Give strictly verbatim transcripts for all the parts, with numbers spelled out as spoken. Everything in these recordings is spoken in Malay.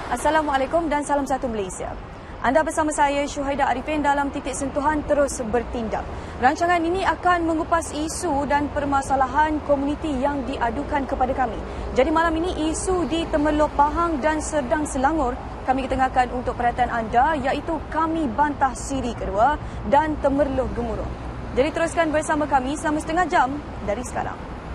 Assalamualaikum dan salam satu Malaysia. Anda bersama saya Syuhaidah Arifin dalam Titik Sentuhan terus bertindak. Rancangan ini akan mengupas isu dan permasalahan komuniti yang diadukan kepada kami. Jadi malam ini isu di Temerloh Pahang dan Serdang Selangor kami ketengahkan untuk perhatian anda, iaitu Kami Bantah Siri Kedua dan Temerloh Gemuruh. Jadi teruskan bersama kami selama setengah jam dari sekarang.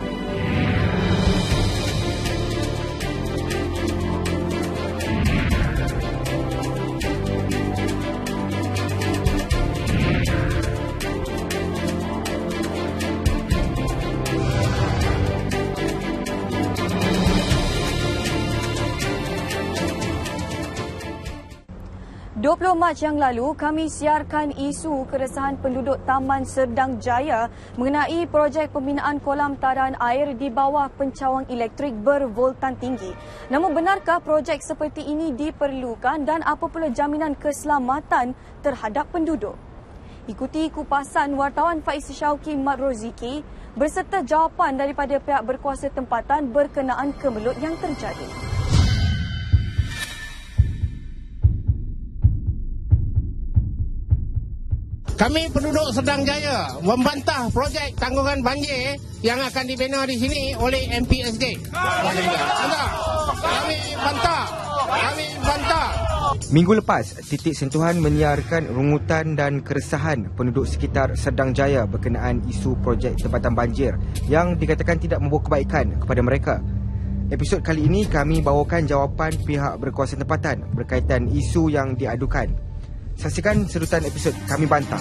dua puluh Mac yang lalu, kami siarkan isu keresahan penduduk Taman Serdang Jaya mengenai projek pembinaan kolam taran air di bawah pencawang elektrik bervoltan tinggi. Namun benarkah projek seperti ini diperlukan dan apa pula jaminan keselamatan terhadap penduduk? Ikuti kupasan wartawan Faiz Syauqi Mat Roziki berserta jawapan daripada pihak berkuasa tempatan berkenaan kemelut yang terjadi. Kami penduduk Serdang Jaya membantah projek tanggungan banjir yang akan dibina di sini oleh M P S D. Kami bantah. Kami bantah. Minggu lepas, Titik Sentuhan menyiarkan rungutan dan keresahan penduduk sekitar Serdang Jaya berkenaan isu projek tempatan banjir yang dikatakan tidak membawa kebaikan kepada mereka. Episod kali ini kami bawakan jawapan pihak berkuasa tempatan berkaitan isu yang diadukan. Saksikan serutan episod Kami Bantah.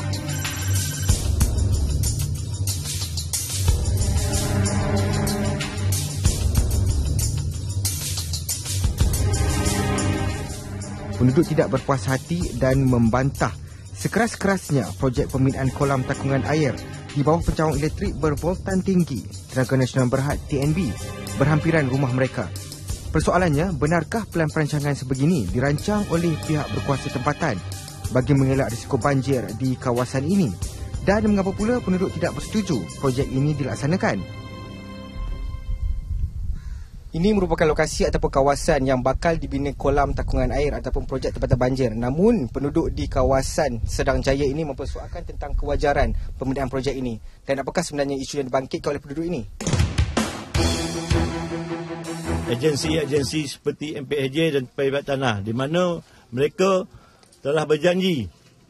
Penduduk tidak berpuas hati dan membantah sekeras-kerasnya projek pembinaan kolam takungan air di bawah pencawang elektrik bervoltan tinggi Tenaga Nasional Berhad T N B berhampiran rumah mereka. Persoalannya, benarkah pelan perancangan sebegini dirancang oleh pihak berkuasa tempatan bagi mengelak risiko banjir di kawasan ini? Dan mengapa pula penduduk tidak bersetuju projek ini dilaksanakan? Ini merupakan lokasi ataupun kawasan yang bakal dibina kolam takungan air ataupun projek tempatan banjir. Namun penduduk di kawasan Serdang Jaya ini mempersoalkan tentang kewajaran pembinaan projek ini. Dan apakah sebenarnya isu yang dibangkitkan oleh penduduk ini? Agensi-agensi seperti M P S J dan Peribad Tanah, di mana mereka telah berjanji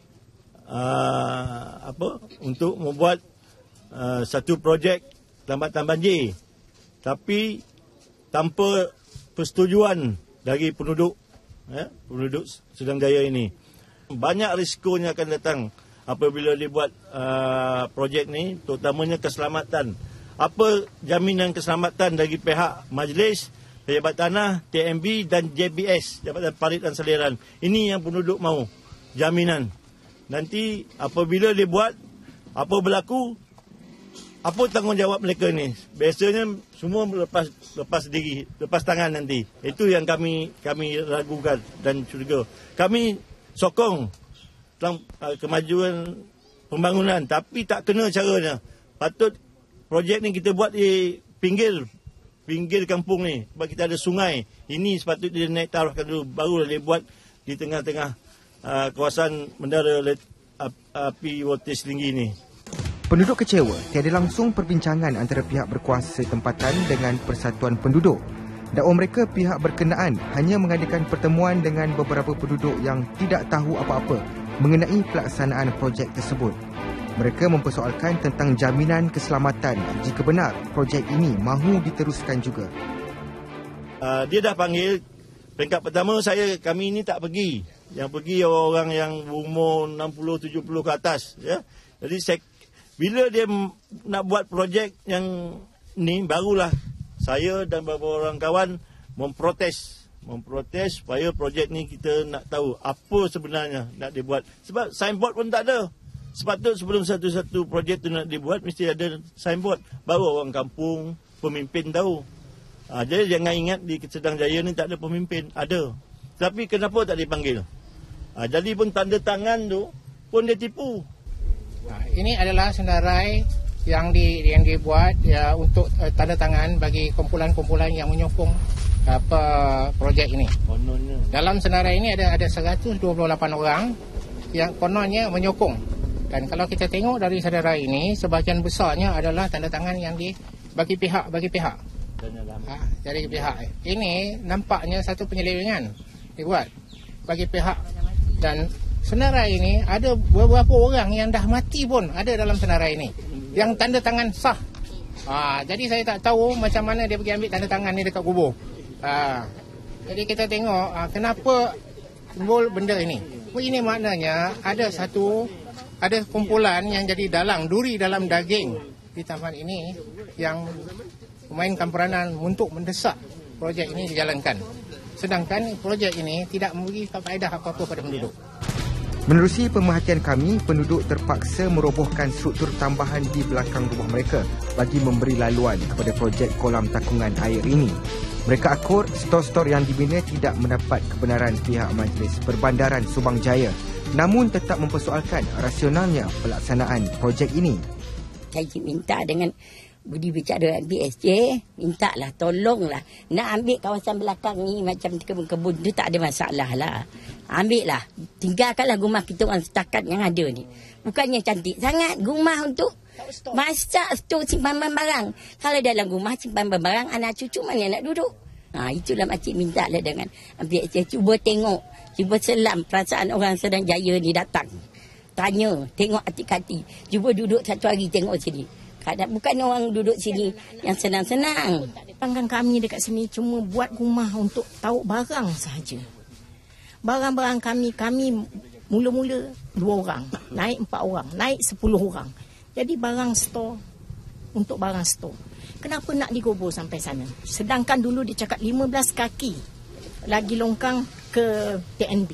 uh, apa untuk membuat uh, satu projek tambatan banjir, tapi tanpa persetujuan dari penduduk ya, penduduk Serdang Jaya ini. Banyak risikonya akan datang apabila dibuat uh, projek ni, terutamanya keselamatan. Apa jaminan keselamatan dari pihak majlis, Pejabat Tanah, T M B dan J B S, Jabatan Parit dan Saliran. Ini yang penduduk mahu, jaminan. Nanti apabila dia buat, apa berlaku, apa tanggungjawab mereka ni? Biasanya semua lepas lepas diri, lepas tangan nanti. Itu yang kami kami ragukan dan curiga. Kami sokong dalam uh, kemajuan pembangunan, tapi tak kena caranya. Patut projek ni kita buat di pinggir pinggir kampung ni, sebab kita ada sungai. Ini sepatutnya dia naik tarafkan dulu, baru dia buat di tengah-tengah uh, kawasan Mendara Api Voltage tinggi ni. Penduduk kecewa tiada langsung perbincangan antara pihak berkuasa tempatan dengan Persatuan Penduduk. Dakwa mereka pihak berkenaan hanya mengadakan pertemuan dengan beberapa penduduk yang tidak tahu apa-apa mengenai pelaksanaan projek tersebut. Mereka mempersoalkan tentang jaminan keselamatan jika benar projek ini mahu diteruskan juga. Uh, dia dah panggil. Peringkat pertama saya, kami ini tak pergi. Yang pergi orang yang berumur enam puluh tujuh puluh ke atas. Ya. Jadi saya, bila dia nak buat projek yang ni, barulah saya dan beberapa orang kawan memprotes. Memprotes supaya projek ni kita nak tahu apa sebenarnya nak dibuat. Sebab signboard pun tak ada. Sepatutnya sebelum satu-satu projek tu nak dibuat, mesti ada signboard. Baru orang kampung, pemimpin tahu. Ha, jadi jangan ingat di Serdang Jaya ni tak ada pemimpin. Ada. Tapi kenapa tak dipanggil? Ha, jadi pun tanda tangan tu pun dia tipu. Nah, ini adalah senarai yang di yang dibuat ya, untuk uh, tanda tangan bagi kumpulan-kumpulan yang menyokong apa projek ini. Kononnya. Dalam senarai ini ada ada seratus dua puluh lapan orang yang kononnya menyokong. Dan kalau kita tengok dari senarai ini, sebahagian besarnya adalah tanda tangan yang di bagi pihak bagi pihak. Ha, dari pihak ini nampaknya satu penyelewengan dibuat bagi pihak, dan senarai ini ada beberapa orang yang dah mati pun ada dalam senarai ini yang tanda tangan sah. Ha, jadi saya tak tahu macam mana dia pergi ambil tanda tangan ni dekat kubur. Ha, jadi kita tengok ha, kenapa timbul benda ini. Ini maknanya ada satu ada kumpulan yang jadi dalang duri dalam daging di taman ini yang memainkan peranan untuk mendesak projek ini dijalankan. Sedangkan projek ini tidak memberi faedah apa-apa pada penduduk. Menerusi pemerhatian kami, penduduk terpaksa merobohkan struktur tambahan di belakang rumah mereka bagi memberi laluan kepada projek kolam takungan air ini. Mereka akur stor-stor yang dibina tidak mendapat kebenaran pihak Majlis Perbandaran Subang Jaya, namun tetap mempersoalkan rasionalnya pelaksanaan projek ini. Saya minta dengan Budi bicara M P S J, mintalah tolonglah nak ambil kawasan belakang ni macam kebun-kebun tu tak ada masalah lah. Ambil lah, tinggalkanlah rumah kita orang setakat yang ada ni. Bukannya cantik sangat rumah untuk masak, stok, simpan barang. Kalau dalam rumah simpan barang, anak cucu mana nak duduk? Ha, itulah makcik minta lah dengan M P S J. Cuba tengok, cuba selam perasaan orang Sedang Jaya ni datang. Tanya, tengok hati-hati. Cuba duduk satu hari tengok sini. Bukan orang duduk sini yang senang-senang. Panggang kami dekat sini cuma buat rumah untuk taruh barang sahaja. Barang-barang kami, kami mula-mula dua orang, naik empat orang, naik sepuluh orang. Jadi barang stor untuk barang stor. Kenapa nak digobor sampai sana? Sedangkan dulu dia cakap lima belas kaki lagi longkang ke T N B.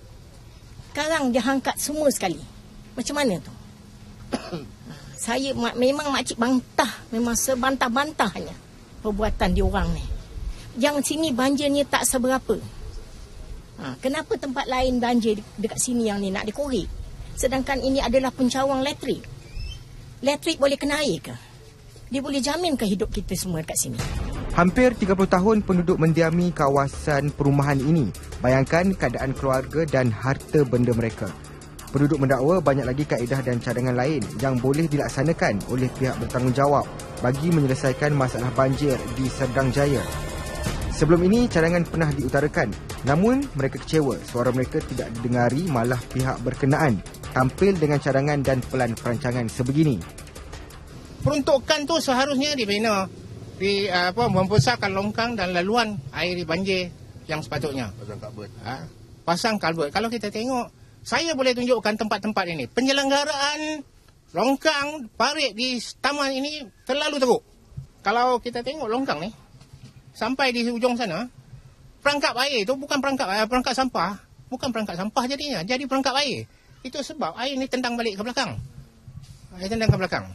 Sekarang dia angkat semua sekali. Macam mana tu? Saya memang makcik bantah, memang sebantah-bantahnya perbuatan diorang ni. Yang sini banjirnya tak seberapa. Ha, kenapa tempat lain banjir dekat sini yang ni nak dikorek? Sedangkan ini adalah pencawang elektrik. Elektrik boleh kena air ke? Dia boleh jamin ke hidup kita semua dekat sini? Hampir tiga puluh tahun penduduk mendiami kawasan perumahan ini. Bayangkan keadaan keluarga dan harta benda mereka. Penduduk mendakwa banyak lagi kaedah dan cadangan lain yang boleh dilaksanakan oleh pihak bertanggungjawab bagi menyelesaikan masalah banjir di Serdang Jaya. Sebelum ini cadangan pernah diutarakan, namun mereka kecewa suara mereka tidak didengari, malah pihak berkenaan tampil dengan cadangan dan pelan perancangan sebegini. Peruntukan tu seharusnya dibina, di apa membesarkan longkang dan laluan air banjir yang sepatutnya. Pasang kalbut. Ha? Pasang kalbut. Kalau kita tengok, saya boleh tunjukkan tempat-tempat ini. Penyelenggaraan longkang parit di taman ini terlalu teruk. Kalau kita tengok longkang ni, sampai di hujung sana, perangkap air itu bukan perangkap air, perangkap sampah. Bukan perangkap sampah jadinya, jadi perangkap air. Itu sebab air ni tendang balik ke belakang. Air tendang ke belakang.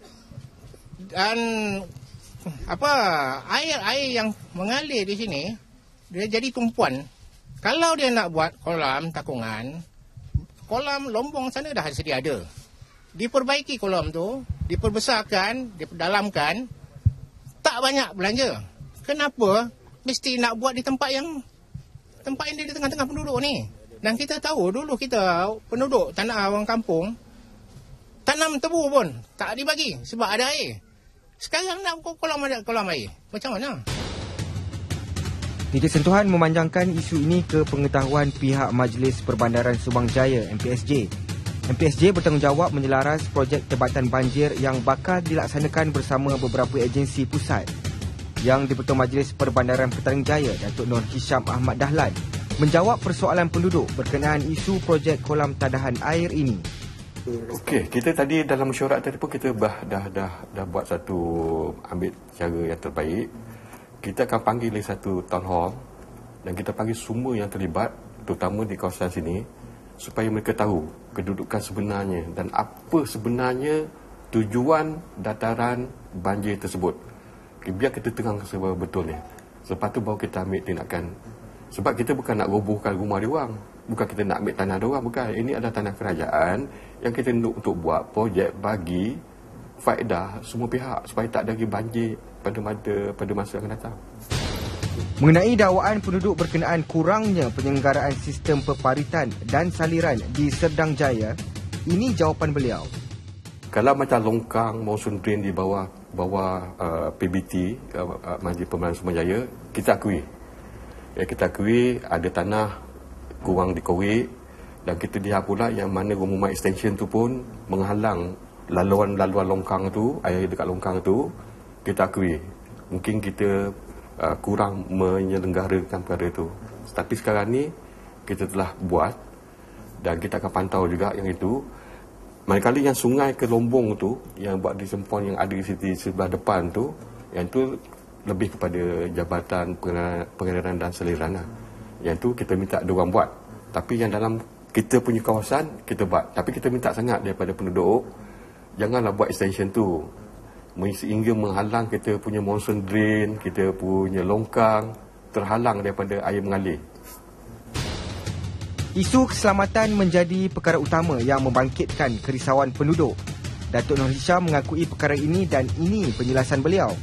Dan apa air-air yang mengalir di sini, dia jadi tumpuan. Kalau dia nak buat kolam takungan, kolam lombong sana dah sedia ada. Diperbaiki kolam tu, diperbesarkan, diperdalamkan, tak banyak belanja. Kenapa mesti nak buat di tempat yang tempat yang di tengah-tengah penduduk ni? Dan kita tahu dulu kita penduduk tanah orang kampung tanam tebu pun tak dibagi sebab ada air. Sekarang nak kolam ada kolam air. Macam mana? Titik Sentuhan memanjangkan isu ini ke pengetahuan pihak Majlis Perbandaran Subang Jaya M P S J. M P S J bertanggungjawab menyelaras projek tebatan banjir yang bakal dilaksanakan bersama beberapa agensi pusat. Yang di-Ketua Majlis Perbandaran Petaling Jaya, Datuk Nur Hisham Ahmad Dahlan, menjawab persoalan penduduk berkenaan isu projek kolam tadahan air ini. Okey, kita tadi dalam mesyuarat tadi pun kita dah dah dah, dah buat satu ambil cara yang terbaik. Kita akan panggil satu town hall dan kita panggil semua yang terlibat, terutama di kawasan sini, supaya mereka tahu kedudukan sebenarnya dan apa sebenarnya tujuan dataran banjir tersebut. Okay, biar kita terang sebetulnya. Lepas tu baru kita ambil tindakan. Sebab kita bukan nak robohkan rumah dia orang, bukan kita nak ambil tanah dia orang, bukan. Ini adalah tanah kerajaan yang kita untuk, untuk buat projek bagi faedah semua pihak supaya tak ada lagi banjir pada pada pada masa akan datang. Mengenai dakwaan penduduk berkenaan kurangnya penyelenggaraan sistem peparitan dan saliran di Serdang Jaya, ini jawapan beliau. Kalau macam longkang, monsoon drain di bawah bawah uh, P B T, uh, Majlis Pembangunan Sumberdaya, kita akui. Ya, kita akui ada tanah kurang dikorek dan kita lihat pula yang mana Rumah Extension tu pun menghalang laluan-laluan longkang tu, air dekat longkang tu, kita akui. Mungkin kita uh, kurang menyelenggarakan perkara itu. Tapi sekarang ni kita telah buat dan kita akan pantau juga yang itu. Manakala yang sungai ke Lombong tu, yang buat di Sempon yang ada di sisi sebelah depan tu, yang tu lebih kepada Jabatan Pengedaran dan Saliran lah. Yang tu kita minta diorang buat. Tapi yang dalam kita punya kawasan, kita buat. Tapi kita minta sangat daripada penduduk, janganlah buat extension tu. Sehingga menghalang kita punya monsoon drain, kita punya longkang, terhalang daripada air mengalir. Isu keselamatan menjadi perkara utama yang membangkitkan kerisauan penduduk. Datuk Nur Hisham mengakui perkara ini dan ini penjelasan beliau.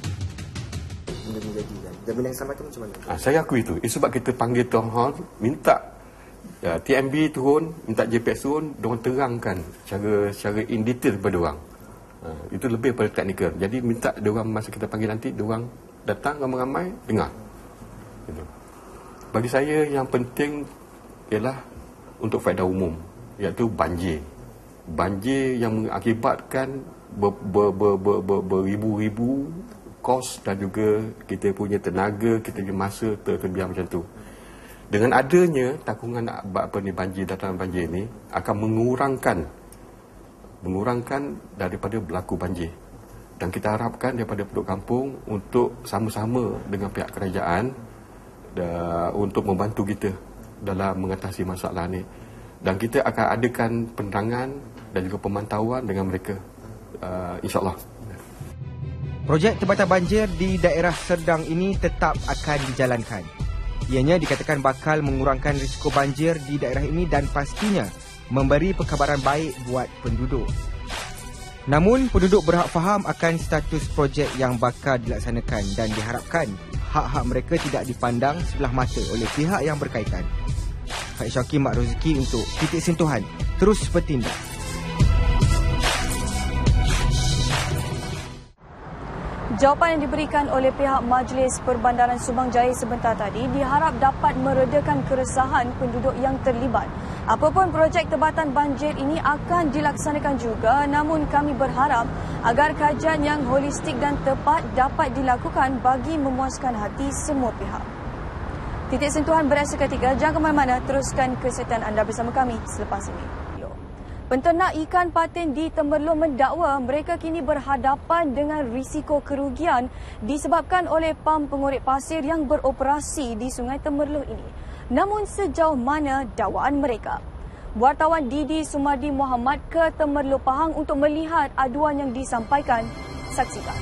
Jaminan keselamatan macam mana? Ha, saya akui itu. Itu sebab kita panggil town hall, minta uh, T M B turun, minta J P S turun, diorang terangkan secara, secara in detail kepada diorang. Uh, itu lebih pada teknikal. Jadi minta diorang masa kita panggil nanti, diorang datang ramai-ramai, dengar. Gitu. Bagi saya yang penting ialah untuk faedah umum, iaitu banjir. Banjir yang mengakibatkan ber, ber, ber, ber, ber, beribu-ribu kos dan juga kita punya tenaga, kita punya masa terbiar macam tu. Dengan adanya takungan apa ni banjir, datang banjir ni akan mengurangkan mengurangkan daripada berlaku banjir. Dan kita harapkan daripada penduduk kampung untuk sama-sama dengan pihak kerajaan da, untuk membantu kita dalam mengatasi masalah ni. Dan kita akan adakan penerangan dan juga pemantauan dengan mereka, uh, insyaAllah. Projek tempatan banjir di daerah Serdang ini tetap akan dijalankan. Ianya dikatakan bakal mengurangkan risiko banjir di daerah ini dan pastinya memberi perkabaran baik buat penduduk. Namun, penduduk berhak faham akan status projek yang bakal dilaksanakan dan diharapkan hak-hak mereka tidak dipandang sebelah mata oleh pihak yang berkaitan. Faiz Syaki, Mak Roziki untuk Titik Sentuhan terus bertindak. Jawapan yang diberikan oleh pihak Majlis Perbandaran Subang Jaya sebentar tadi diharap dapat meredakan keresahan penduduk yang terlibat. Apapun projek tebatan banjir ini akan dilaksanakan juga, namun kami berharap agar kajian yang holistik dan tepat dapat dilakukan bagi memuaskan hati semua pihak. Titik Sentuhan bereaksi ketiga. Jangan ke mana-mana, teruskan kesihatan anda bersama kami selepas ini. Penternak ikan patin di Temerloh mendakwa mereka kini berhadapan dengan risiko kerugian disebabkan oleh pam pengorek pasir yang beroperasi di Sungai Temerloh ini. Namun sejauh mana dakwaan mereka? Wartawan Didi Sumardi Muhammad ke Temerloh Pahang untuk melihat aduan yang disampaikan. Saksikan.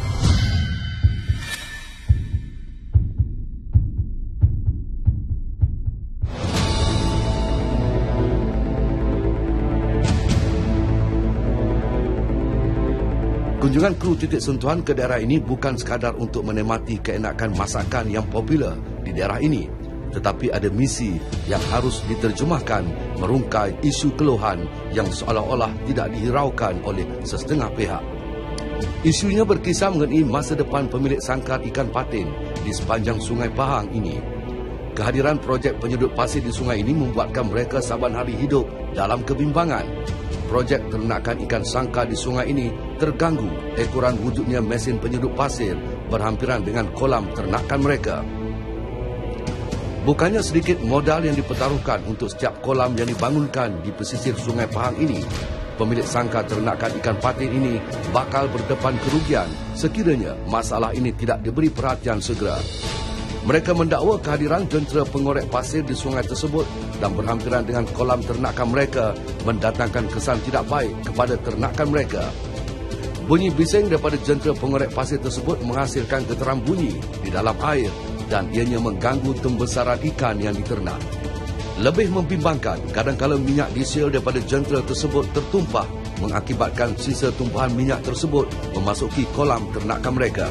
Kunjungan kru Titik Sentuhan ke daerah ini bukan sekadar untuk menikmati keenakan masakan yang popular di daerah ini, tetapi ada misi yang harus diterjemahkan merungkai isu keluhan yang seolah-olah tidak dihiraukan oleh sesetengah pihak. Isunya berkisar mengenai masa depan pemilik sangkar ikan patin di sepanjang Sungai Pahang ini. Kehadiran projek penyedut pasir di sungai ini membuatkan mereka saban hari hidup dalam kebimbangan. Projek ternakan ikan sangkar di sungai ini terganggu ekoran wujudnya mesin penyedut pasir berhampiran dengan kolam ternakan mereka. Bukannya sedikit modal yang dipertaruhkan untuk setiap kolam yang dibangunkan di pesisir Sungai Pahang ini, pemilik sangkar ternakan ikan patin ini bakal berdepan kerugian sekiranya masalah ini tidak diberi perhatian segera. Mereka mendakwa kehadiran jentera pengorek pasir di sungai tersebut dan berhampiran dengan kolam ternakan mereka mendatangkan kesan tidak baik kepada ternakan mereka. Bunyi bising daripada jentera pengorek pasir tersebut menghasilkan getaran bunyi di dalam air dan ianya mengganggu pembesaran ikan yang diternak. Lebih membimbangkan, kadang-kadang minyak diesel daripada jentera tersebut tertumpah mengakibatkan sisa tumbuhan minyak tersebut memasuki kolam ternakan mereka.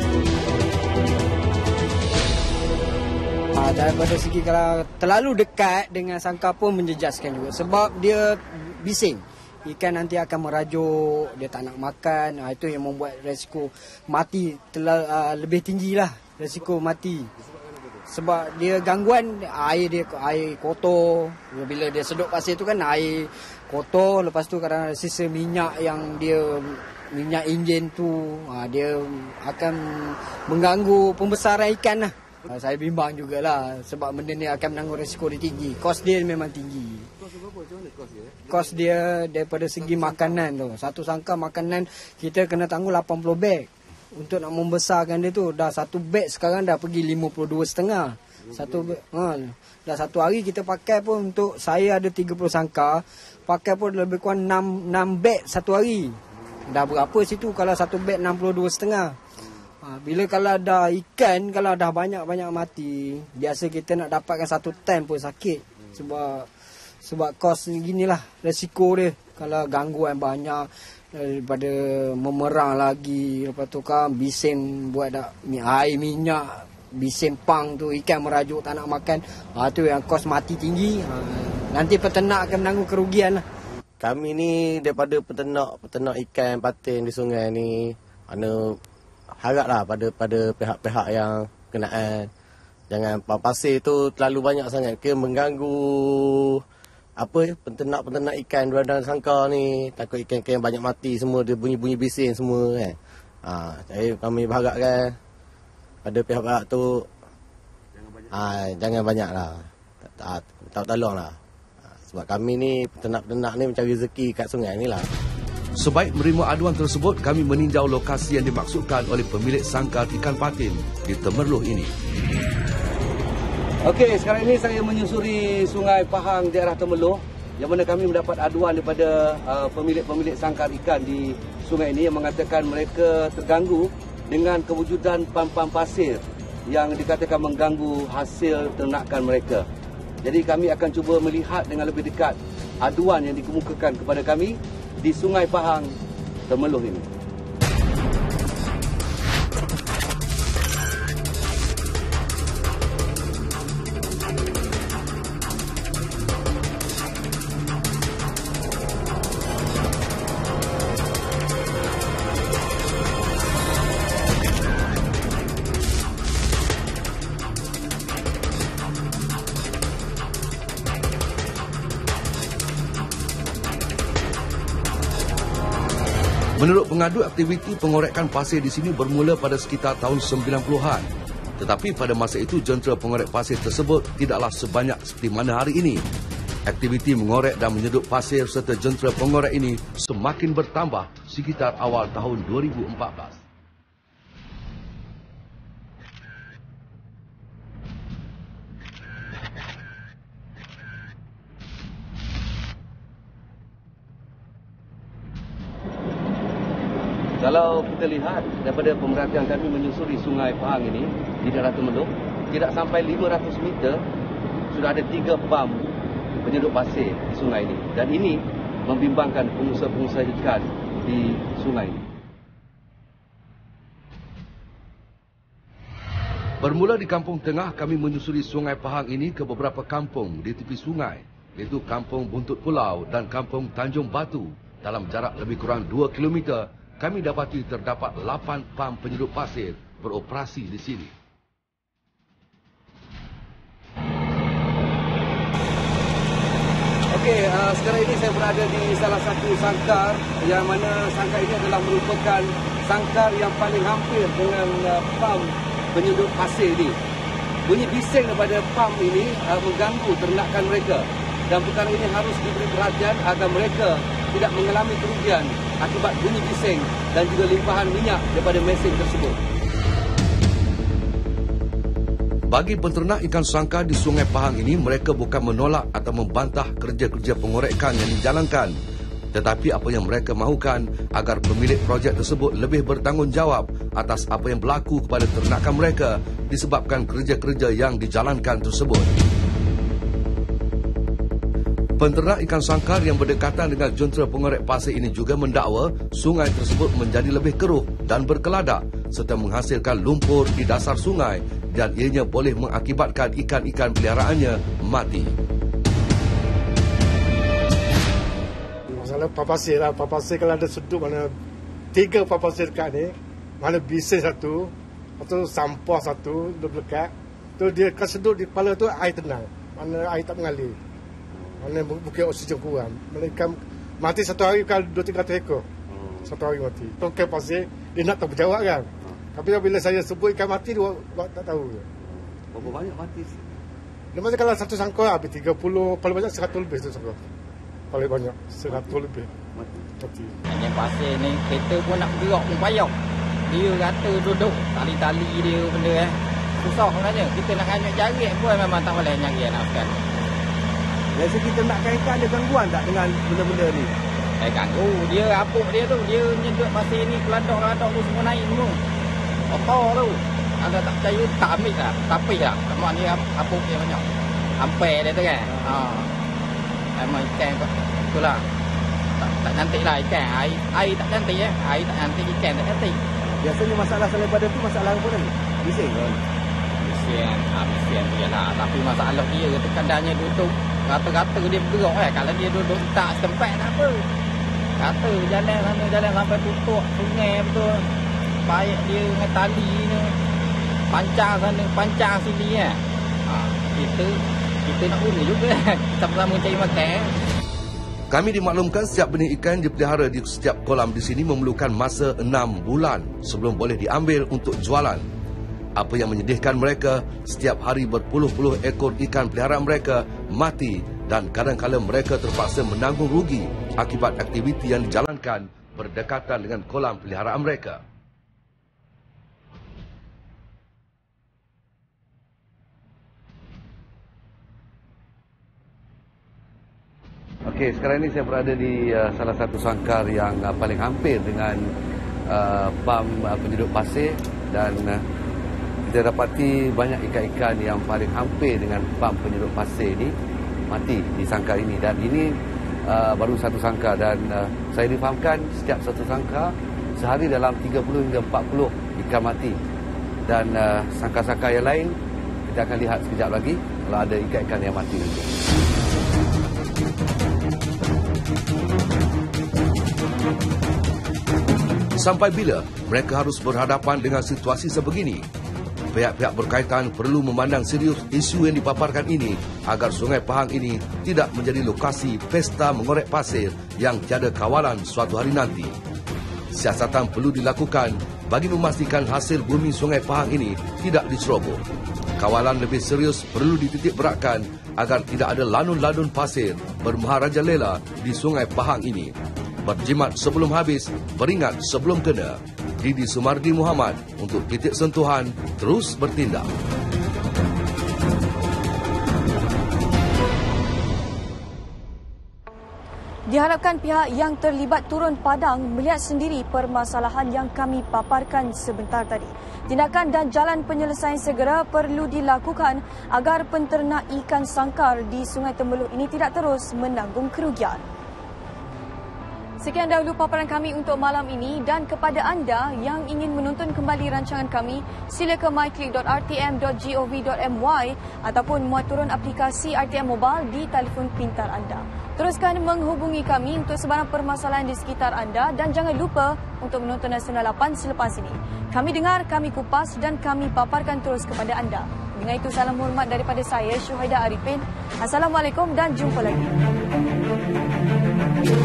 Ha, daripada segi kalau terlalu dekat dengan sangkar pun menjejaskan juga sebab dia bising. Ikan nanti akan merajuk, dia tak nak makan. Ha, itu yang membuat resiko mati terlalu, uh, lebih tinggi lah. Resiko mati. Sebab dia gangguan air dia air kotor. Bila dia sedut pasir tu kan air kotor. Lepas tu kadang sisa minyak yang dia minyak enjin tu. Ha, dia akan mengganggu pembesaran ikan lah. Ha, saya bimbang jugalah sebab benda ni akan menanggung resiko dia tinggi. Kos dia memang tinggi. Kos dia daripada segi makanan tu. Satu sangkar makanan kita kena tanggung lapan puluh beg. Untuk nak membesarkan dia tu dah satu beg sekarang dah pergi lima puluh dua setengah. Satu beg, ha, dah satu hari kita pakai pun untuk saya ada tiga puluh sangkar, pakai pun lebih kurang enam beg satu hari. Dah berapa situ kalau satu beg enam puluh dua setengah. Ha, bila kalau dah ikan kalau dah banyak-banyak mati, biasa kita nak dapatkan satu tan pun sakit sebab sebab kos ni ginilah resiko dia. Kalau gangguan banyak daripada memerang lagi, lepas tu kan bising buat dak air minyak, bising pang tu ikan merajuk tak nak makan. Ha, tu yang kos mati tinggi. Ha, nanti peternak akan menanggung kerugian lah. Kami ni daripada peternak-peternak ikan patin di sungai ni, mana haraplah pada pada pihak-pihak yang kenaan jangan pasir tu terlalu banyak sangat ke mengganggu apa peternak-peternak ikan dalam sangkar ni. Takut ikan-ikan yang banyak mati semua, dia bunyi-bunyi bising semua kan. Ha, jadi kami berharapkan pada pihak-pihak tu ha, jangan banyaklah. Tak tak tolonglah. Ha, sebab kami ni peternak-peternak ni mencari rezeki kat sungai ni lah. Sebaik menerima aduan tersebut, kami meninjau lokasi yang dimaksudkan oleh pemilik sangkar ikan patin di Temerloh ini. Okey, sekarang ini saya menyusuri Sungai Pahang daerah Temerloh yang mana kami mendapat aduan daripada uh, pemilik-pemilik sangkar ikan di sungai ini yang mengatakan mereka terganggu dengan kewujudan pam-pam pasir yang dikatakan mengganggu hasil ternakan mereka. Jadi kami akan cuba melihat dengan lebih dekat aduan yang dikemukakan kepada kami di Sungai Pahang, Temerloh ini. Menurut pengadu, aktiviti pengorekan pasir di sini bermula pada sekitar tahun sembilan puluhan. Tetapi pada masa itu, jentera pengorek pasir tersebut tidaklah sebanyak seperti mana hari ini. Aktiviti mengorek dan menyedut pasir serta jentera pengorek ini semakin bertambah sekitar awal tahun dua ribu empat belas. Kalau kita lihat daripada pemerhatian kami menyusuri Sungai Pahang ini di daerah Temerloh, tidak sampai lima ratus meter sudah ada tiga pam penyedut pasir di sungai ini. Dan ini membimbangkan pengusaha-pengusaha ikan di sungai ini. Bermula di Kampung Tengah, kami menyusuri Sungai Pahang ini ke beberapa kampung di tepi sungai, iaitu Kampung Buntut Pulau dan Kampung Tanjung Batu. Dalam jarak lebih kurang dua kilometer, kami dapati terdapat lapan pam penyedut pasir beroperasi di sini. Okey, uh, sekarang ini saya berada di salah satu sangkar yang mana sangkar ini adalah merupakan sangkar yang paling hampir dengan uh, pam penyedut pasir ini. Bunyi bising daripada pam ini uh, mengganggu ternakan mereka. Dan perkara ini harus diberi perhatian agar mereka tidak mengalami kerugian akibat bunyi bising dan juga limpahan minyak daripada mesin tersebut. Bagi penternak ikan sangkar di Sungai Pahang ini, mereka bukan menolak atau membantah kerja-kerja pengorekan yang dijalankan. Tetapi apa yang mereka mahukan agar pemilik projek tersebut lebih bertanggungjawab atas apa yang berlaku kepada ternakan mereka disebabkan kerja-kerja yang dijalankan tersebut. Penternak ikan sangkar yang berdekatan dengan jentera pengorek pasir ini juga mendakwa sungai tersebut menjadi lebih keruh dan berkeladak serta menghasilkan lumpur di dasar sungai dan ianya boleh mengakibatkan ikan-ikan peliharaannya mati. Masalah papasir lah. Papasir kalau ada sedut mana tiga papasir dekat ni, mana bising satu, atau sampah satu, dekat, tu dia akan sedut di kepala tu air tenang. Mana air tak mengalir. Mana bukit oksigen kurang. Mereka mati satu hari kalau dua tiga ratus ekor. Satu hari mati. Tongkai pasir, dia nak tahu berjawab kan. Tapi bila saya sebut ikan mati, dia tak tahu. Berapa banyak mati? Dia macam kalau satu sangkar habis tiga puluh, paling banyak seratus lebih satu sangkar. Paling banyak, seratus lebih. Mati. Mati. Yang pasir ni, kereta pun nak bergerak pun payah. Dia kata duduk, tali-tali dia benda eh. Susah sebenarnya. Kita nak nyari jarik pun memang tak boleh nyari nak sekarang. Dari segi ternakan ikan ada gangguan tak dengan benda-benda ni? Eh ganggu. Dia apuk dia tu. Dia nyedut pasir ni, keladok-keladok tu semua naik semua. Kotor tu. Ada tak percaya, tak ambil lah. Tapi lah. Mak ni apuk dia banyak. Ampai dia tu kan. Ha. Memang ikan itulah. Tak, tak cantik lah ikan. Air, air tak cantik eh. Air tak cantik, ikan tak cantik. Biasanya masalah selain pada tu masalah apa lagi? Bising kan? Bising. Ha, bising tu je lah. Tapi masalah dia kadangnya duduk. Rata-rata dia bergerak eh. Kalau dia duduk tak setempat tak apa. Kata jalan sana, jalan sampai tutup sungai betul. Payah dia dengan tali ni. Pancang sana, pancang sini eh. Ha, kita, kita nak guna juga. Kita bersama cari makan. Kami dimaklumkan setiap benih ikan dipelihara di setiap kolam di sini memerlukan masa enam bulan sebelum boleh diambil untuk jualan. Apa yang menyedihkan mereka, setiap hari berpuluh-puluh ekor ikan peliharaan mereka mati dan kadang-kadang mereka terpaksa menanggung rugi akibat aktiviti yang dijalankan berdekatan dengan kolam peliharaan mereka. Okey, sekarang ini saya berada di uh, salah satu sangkar yang uh, paling hampir dengan uh, pam uh, penyedut pasir dan uh, kita dapati banyak ikan-ikan yang paling hampir dengan pam penyedut pasir ini mati di sangkar ini dan ini uh, baru satu sangkar dan uh, saya difahamkan setiap satu sangkar sehari dalam tiga puluh hingga empat puluh ikan mati dan uh, sangkar-sangkar yang lain kita akan lihat sekejap lagi kalau ada ikan-ikan yang mati juga. Sampai bila mereka harus berhadapan dengan situasi sebegini? Pihak-pihak berkaitan perlu memandang serius isu yang dipaparkan ini agar Sungai Pahang ini tidak menjadi lokasi pesta mengorek pasir yang tiada kawalan suatu hari nanti. Siasatan perlu dilakukan bagi memastikan hasil bumi Sungai Pahang ini tidak diceroboh. Kawalan lebih serius perlu dititik beratkan agar tidak ada lanun-lanun pasir bermaharajalela di Sungai Pahang ini. Berjimat sebelum habis, beringat sebelum kena. Didi Sumardi Muhammad untuk Titik Sentuhan terus bertindak. Diharapkan pihak yang terlibat turun padang melihat sendiri permasalahan yang kami paparkan sebentar tadi. Tindakan dan jalan penyelesaian segera perlu dilakukan agar penternak ikan sangkar di Sungai Temeloh ini tidak terus menanggung kerugian. Sekian dahulu paparan kami untuk malam ini dan kepada anda yang ingin menonton kembali rancangan kami, sila ke my click dot r t m dot gov dot m y ataupun muat turun aplikasi R T M Mobile di telefon pintar anda. Teruskan menghubungi kami untuk sebarang permasalahan di sekitar anda dan jangan lupa untuk menonton Nasional lapan selepas ini. Kami dengar, kami kupas dan kami paparkan terus kepada anda. Dengan itu, salam hormat daripada saya, Syuhaidah Arifin. Assalamualaikum dan jumpa lagi.